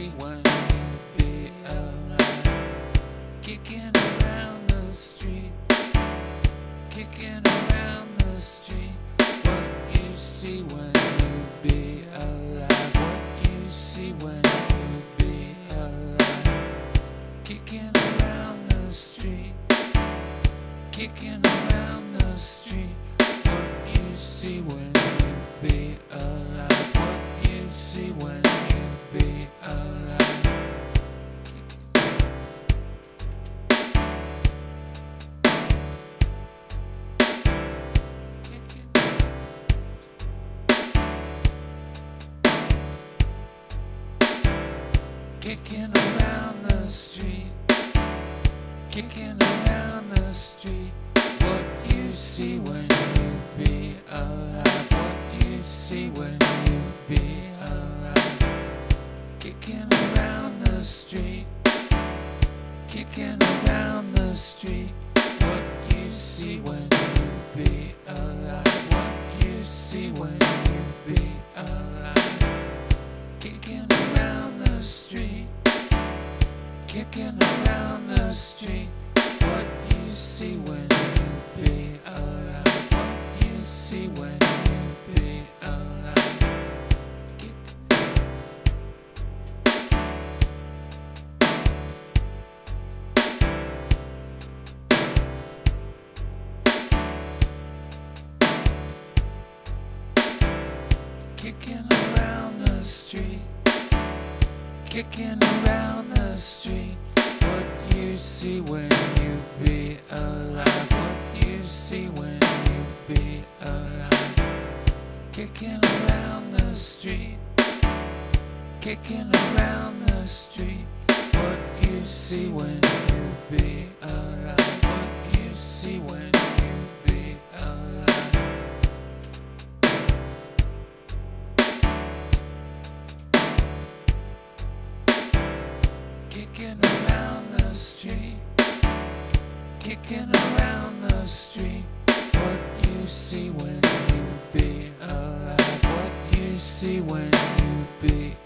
see when you be alive. Kicking around the street, kicking around the street. What you see when you be alive. What you see when you be alive. Kicking around the street, kicking around the street. What you see when you be alive. What you see when you be alive. Kicking around the street, kicking around the street. What you see when you be alive. What you see when you be alive. Kicking around the street, kicking around the street. What you see when you be alive. What you see when you be alive. Kicking around the street, kicking around the street. What you see when you be alive. What you see when you be alive. Kicking around the street, kicking around the street. What you see when you be alive. What you see when you be alive. Kicking around the street, kicking around the street. What you see when you be alive. What you see when you be alive. Kicking around the street, kicking around the street. What you see when you be alive. What you see when you be